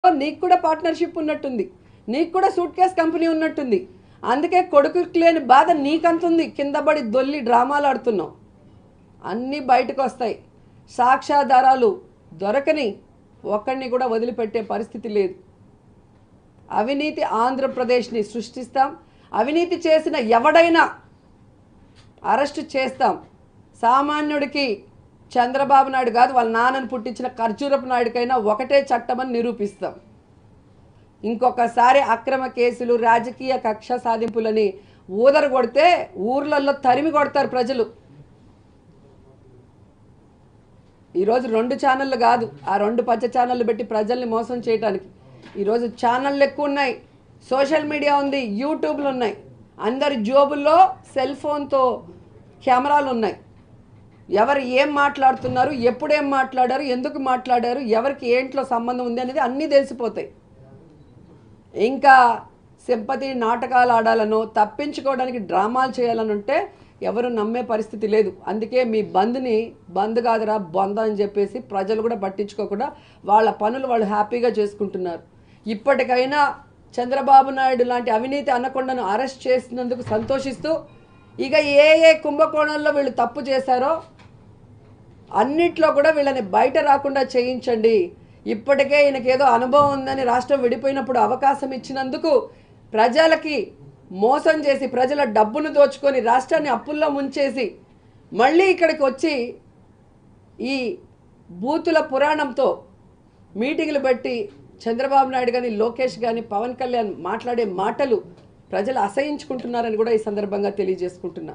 నీకు కూడా పార్ట్నర్షిప్ ఉన్నట్టుంది, నీకు కూడా సూట్ కేస్ కంపెనీ ఉన్నట్టుంది. అందుకే కొడుకుకి లేని బాధ నీకంతుంది. కింద పడి దొల్లి డ్రామాలు ఆడుతున్నావు. అన్నీ బయటకు వస్తాయి. సాక్ష్యాధారాలు దొరకని ఒక్కడిని కూడా వదిలిపెట్టే పరిస్థితి లేదు. అవినీతి ఆంధ్రప్రదేశ్ని సృష్టిస్తాం. అవినీతి చేసిన ఎవడైనా అరెస్టు చేస్తాం. సామాన్యుడికి చంద్రబాబు నాయుడు కాదు, వాళ్ళ నాన్నని పుట్టించిన ఖర్జూరపు నాయుడికైనా ఒకటే చట్టమని నిరూపిస్తాం. ఇంకొకసారి అక్రమ కేసులు, రాజకీయ కక్ష సాధింపులని ఊదర కొడితే ఊర్లలో తరిమి కొడతారు ప్రజలు. ఈరోజు 2 ఛానళ్ళు కాదు, ఆ 2 పచ్చ ఛానళ్ళు పెట్టి ప్రజల్ని మోసం చేయడానికి. ఈరోజు ఛానళ్ళు ఎక్కువ ఉన్నాయి, సోషల్ మీడియా ఉంది, యూట్యూబ్లు ఉన్నాయి, అందరి జోబుల్లో సెల్ ఫోన్తో కెమెరాలు ఉన్నాయి. ఎవరు ఏం మాట్లాడుతున్నారు, ఎప్పుడేం మాట్లాడారు, ఎందుకు మాట్లాడారు, ఎవరికి ఏంట్లో సంబంధం ఉంది అనేది అన్నీ తెలిసిపోతాయి. ఇంకా సింపతి నాటకాలు ఆడాలనో తప్పించుకోవడానికి డ్రామాలు చేయాలని ఉంటే ఎవరు నమ్మే పరిస్థితి లేదు. అందుకే మీ బంద్ని బంద్ కాదురా బొంద అని చెప్పేసి ప్రజలు కూడా పట్టించుకోకుండా వాళ్ళ పనులు వాళ్ళు హ్యాపీగా చేసుకుంటున్నారు. ఇప్పటికైనా చంద్రబాబు నాయుడు లాంటి అవినీతి అనకొండను అరెస్ట్ చేసినందుకు సంతోషిస్తూ ఇక ఏ కుంభకోణంలో వీళ్ళు తప్పు చేశారో అన్నిట్లో కూడా వీళ్ళని బయట రాకుండా చేయించండి. ఇప్పటికే ఈయనకేదో అనుభవం ఉందని రాష్ట్రం విడిపోయినప్పుడు అవకాశం ఇచ్చినందుకు ప్రజలకి మోసం చేసి ప్రజల డబ్బును దోచుకొని రాష్ట్రాన్ని అప్పుల్లో ముంచేసి మళ్ళీ ఇక్కడికి వచ్చి ఈ బూతుల పురాణంతో మీటింగులు పెట్టి చంద్రబాబు నాయుడు కానీ లోకేష్ కానీ పవన్ కళ్యాణ్ మాట్లాడే మాటలు ప్రజలు అసహించుకుంటున్నారని కూడా ఈ సందర్భంగా తెలియజేసుకుంటున్నా.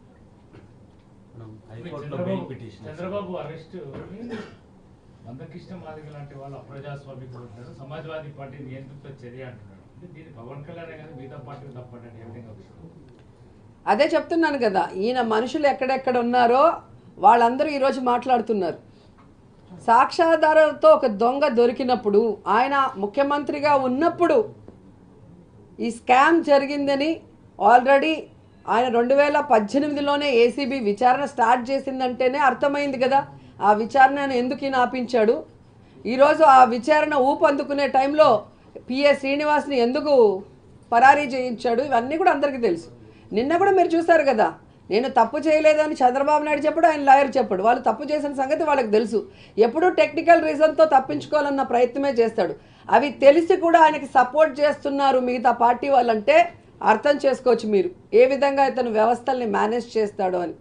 చంద్రబాబు అరెస్ట్ మందకృష్ణ మాదిగ లాంటి వాళ్ళు అప్రజాస్వామికులు ఉంటారు, సమాజ్వాదీ పార్టీ నియంత్రిత చర్య అంటున్నారు. దీన్ని పవన్ కళ్యాణ్ కానీ మిగతా పార్టీలు తప్పండి ఏ విధంగా? అదే చెప్తున్నాను కదా, ఈయన మనుషులు ఎక్కడెక్కడ ఉన్నారో వాళ్ళందరూ ఈరోజు మాట్లాడుతున్నారు. సాక్ష్యాధారాలతో ఒక దొంగ దొరికినప్పుడు, ఆయన ముఖ్యమంత్రిగా ఉన్నప్పుడు ఈ స్కామ్ జరిగిందని ఆల్రెడీ ఆయన 2018లోనే ఏసీబీ విచారణ స్టార్ట్ చేసిందంటేనే అర్థమైంది కదా ఆ విచారణను ఎందుకు ఈయన ఆపించాడు. ఈరోజు ఆ విచారణ ఊపందుకునే టైంలో పిఎస్ శ్రీనివాస్ని ఎందుకు పరారీ చేయించాడు, ఇవన్నీ కూడా అందరికీ తెలుసు. నిన్న కూడా మీరు చూశారు కదా, నేను తప్పు చేయలేదని చంద్రబాబు నాయుడు చెప్పాడు, ఆయన లాయర్ చెప్పాడు. వాళ్ళు తప్పు చేసిన సంగతి వాళ్ళకి తెలుసు. ఎప్పుడూ టెక్నికల్ రీజన్తో తప్పించుకోవాలన్న ప్రయత్నమే చేస్తాడు. అవి తెలిసి కూడా ఆయనకి సపోర్ట్ చేస్తున్నారు మిగతా పార్టీ వాళ్ళంటే అర్థం చేసుకోవచ్చు మీరు ఏ విధంగా ఇతను వ్యవస్థల్ని మేనేజ్ చేస్తాడు అని.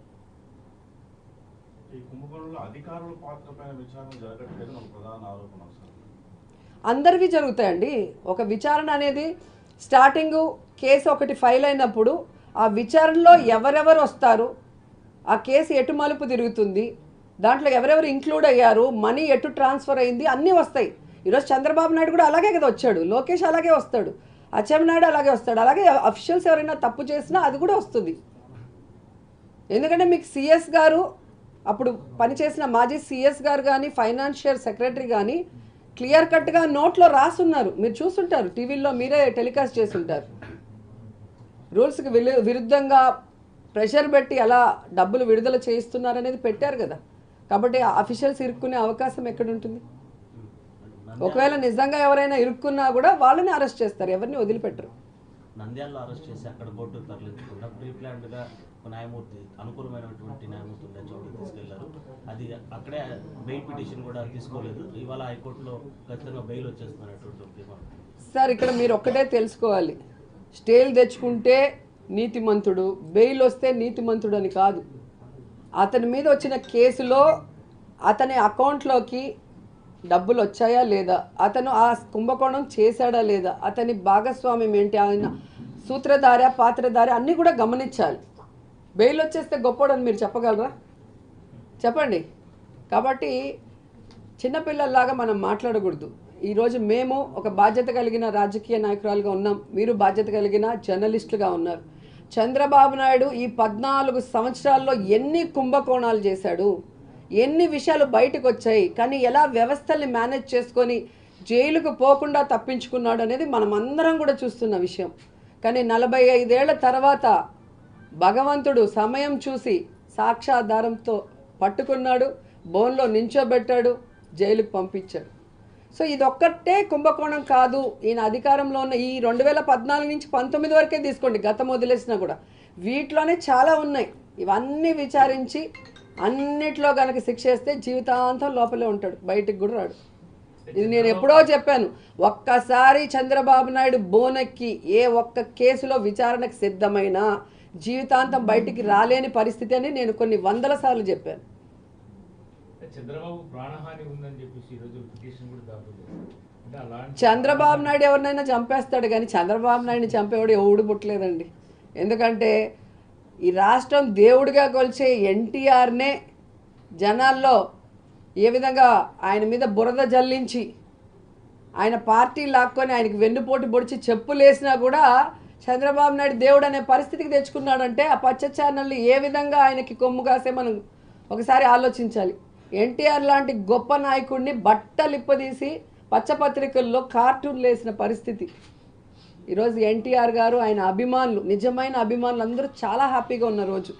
అందరికీ జరుగుతాయండి. ఒక విచారణ అనేది స్టార్టింగు కేసు ఒకటి ఫైల్ అయినప్పుడు ఆ విచారణలో ఎవరెవరు వస్తారు, ఆ కేసు ఎటు మలుపు తిరుగుతుంది, దాంట్లో ఎవరెవరు ఇంక్లూడ్ అయ్యారు, మనీ ఎటు ట్రాన్స్ఫర్ అయింది, అన్నీ వస్తాయి. ఈరోజు చంద్రబాబు నాయుడు కూడా అలాగే కదా వచ్చాడు, లోకేష్ అలాగే వస్తాడు, అచ్చెన్నాయుడు అలాగే వస్తాడు. అలాగే అఫీషియల్స్ ఎవరైనా తప్పు చేసినా అది కూడా వస్తుంది. ఎందుకంటే మీకు సిఎస్ గారు అప్పుడు పనిచేసిన మాజీ సిఎస్ గారు కానీ ఫైనాన్షియల్ సెక్రటరీ కానీ క్లియర్ కట్గా నోట్లో రాసున్నారు, మీరు చూస్తుంటారు, టీవీల్లో మీరే టెలికాస్ట్ చేస్తుంటారు. రూల్స్కి విరుద్ధంగా ప్రెషర్ పెట్టి ఎలా డబ్బులు విడుదల చేయిస్తున్నారనేది పెట్టారు కదా. కాబట్టి అఫీషియల్స్ ఇరుక్కునే అవకాశం ఎక్కడుంటుంది? ఒకవేళ నిజంగా ఎవరైనా ఇరుక్కున్నా కూడా వాళ్ళని అరెస్ట్ చేస్తారు, ఎవరిని వదిలిపెట్టరు. నంద్యాలలో అరెస్ట్ చేసి అక్కడ కోర్టుకు తరలించకుండా ప్రీ ప్లాన్డ్గా న్యాయమూర్తి అనుకూలమైనటువంటి న్యాయమూర్తి చోటుకు తీసుకెళ్లారు. అది అక్కడే బెయిల్ పిటిషన్ కూడా తీసుకోలేదు. ఇవాళ హైకోర్టులో ఖచ్చితంగా బెయిల్ వచ్చేస్తున్నటువంటి. సార్ ఇక్కడ మీరు ఒక్కటే తెలుసుకోవాలి, స్టేలు తెచ్చుకుంటే నీతిమంతుడు, బెయిల్ వస్తే నీతిమంతుడు అని కాదు. అతని మీద వచ్చిన కేసులో అతని అకౌంట్లోకి డబ్బులు వచ్చాయా లేదా, అతను ఆ కుంభకోణం చేశాడా లేదా, అతని భాగస్వామ్యం ఏంటి, ఆయన సూత్రధార పాత్రధార అన్నీ కూడా గమనించాలి. బెయిల్ వచ్చేస్తే గొప్పడని మీరు చెప్పగలరా? చెప్పండి. కాబట్టి చిన్నపిల్లల్లాగా మనం మాట్లాడకూడదు. ఈరోజు మేము ఒక బాధ్యత కలిగిన రాజకీయ నాయకురాలుగా ఉన్నాం, మీరు బాధ్యత కలిగిన జర్నలిస్టులుగా ఉన్నారు. చంద్రబాబు నాయుడు ఈ 14 సంవత్సరాల్లో ఎన్ని కుంభకోణాలు చేశాడు, ఎన్ని విషయాలు బయటకు వచ్చాయి, కానీ ఎలా వ్యవస్థల్ని మేనేజ్ చేసుకొని జైలుకు పోకుండా తప్పించుకున్నాడు అనేది మనం అందరం కూడా చూస్తున్న విషయం. కానీ 45 ఏళ్ల తర్వాత భగవంతుడు సమయం చూసి సాక్ష్యాధారంతో పట్టుకున్నాడు, బోన్లో నించోబెట్టాడు, జైలుకు పంపించాడు. సో ఇదొక్కటే కుంభకోణం కాదు. ఈయన అధికారంలో ఉన్న ఈ 2014 నుంచి 19 వరకే తీసుకోండి, గతం వదిలేసినా కూడా వీటిలోనే చాలా ఉన్నాయి. ఇవన్నీ విచారించి అన్నిట్లో కనుక శిక్ష వేస్తే జీవితాంతం లోపలే ఉంటాడు, బయటికి కూడా రాడు. ఇది నేను ఎప్పుడో చెప్పాను. ఒక్కసారి చంద్రబాబు నాయుడు బోనెక్కి ఏ ఒక్క కేసులో విచారణకు సిద్ధమైనా జీవితాంతం బయటికి రాలేని పరిస్థితి అని నేను కొన్ని 100 సార్లు చెప్పాను. చంద్రబాబు ప్రాణహాని ఉందని చెప్పేసి ఈరోజు పిటిషన్ కూడా దాఖలు చేశారు. అంటే అలాంటి చంద్రబాబు నాయుడు ఎవరినైనా చంపేస్తాడు, కానీ చంద్రబాబు నాయుడిని చంపేవాడు ఎవడు పుట్టలేదండి. ఎందుకంటే ఈ రాష్ట్రం దేవుడిగా కొలిచే ఎన్టీఆర్నే జనాల్లో ఏ విధంగా ఆయన మీద బురద జల్లించి ఆయన పార్టీ లాక్కొని ఆయనకి వెన్నుపోటు పొడిచి చెప్పులేసినా కూడా చంద్రబాబు నాయుడు దేవుడు అనే పరిస్థితికి తెచ్చుకున్నాడంటే ఆ పచ్చ ఛానళ్ళు ఏ విధంగా ఆయనకి కొమ్ము కాసే మనం ఒకసారి ఆలోచించాలి. ఎన్టీఆర్ లాంటి గొప్ప నాయకుడిని బట్టలిప్పదీసి పచ్చపత్రికల్లో కార్టూన్లు వేసిన పరిస్థితి. ఈరోజు ఎన్టీఆర్ గారు ఆయన అభిమానులు, నిజమైన అభిమానులు అందరూ చాలా హ్యాపీగా ఉన్న రోజు.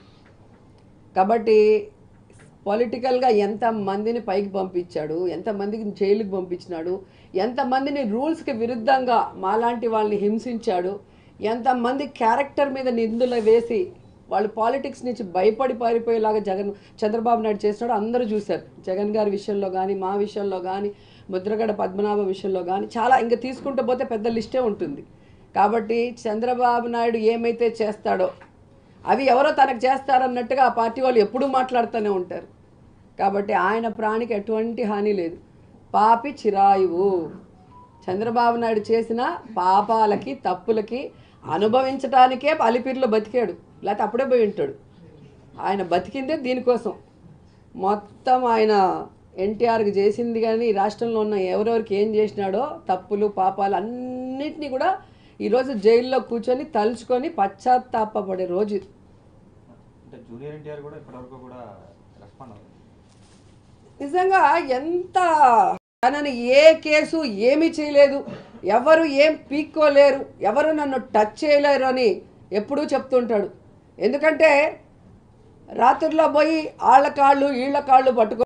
కాబట్టి పొలిటికల్గా ఎంతమందిని పైకి పంపించాడు, ఎంతమందికి జైలుకి పంపించినాడు, ఎంతమందిని రూల్స్కి విరుద్ధంగా మాలాంటి వాళ్ళని హింసించాడు, ఎంతమంది క్యారెక్టర్ మీద నిందులు వేసి వాళ్ళు పాలిటిక్స్ నుంచి భయపడి పారిపోయేలాగా చంద్రబాబు నాయుడు చేసినాడు అందరూ చూశారు. జగన్ గారి విషయంలో కానీ, మా విషయంలో కానీ, ముద్రగడ పద్మనాభ విషయంలో కానీ చాలా ఇంకా తీసుకుంటూ పోతే పెద్ద లిస్టే ఉంటుంది. కాబట్టి చంద్రబాబు నాయుడు ఏమైతే చేస్తాడో అవి ఎవరో తనకు చేస్తారన్నట్టుగా ఆ పార్టీ వాళ్ళు ఎప్పుడూ మాట్లాడుతూనే ఉంటారు. కాబట్టి ఆయన ప్రాణికి ఎటువంటి హాని లేదు. పాపి చిరాయువు. చంద్రబాబు నాయుడు చేసిన పాపాలకి తప్పులకి అనుభవించడానికే అలిపిరిలో బతికాడు, లేకపోతే అప్పుడే పోయి ఉంటాడు. ఆయన బతికిందే దీనికోసం. మొత్తం ఆయన ఎన్టీఆర్కి చేసింది కానీ రాష్ట్రంలో ఉన్న ఎవరెవరికి ఏం చేసినాడో తప్పులు పాపాలు అన్నిటినీ కూడా ఈరోజు జైల్లో కూర్చొని తలుచుకొని పశ్చాత్తాపపడే రోజు. అంటే జూనియర్ ఎన్టీఆర్ కూడా ఇప్పటివరకు కూడా రెస్పాండ్ అవ్వలేదు. నిజంగా ఎంత తనని ఏ కేసు ఏమీ చేయలేదు, ఎవరు ఏం పీక్కోలేరు, ఎవరు నన్ను టచ్ చేయలేరు అని ఎప్పుడూ చెప్తుంటాడు. ఎందుకంటే రాత్రుల్లో పోయి వాళ్ళ కాళ్ళు వీళ్ళ కాళ్ళు పట్టుకో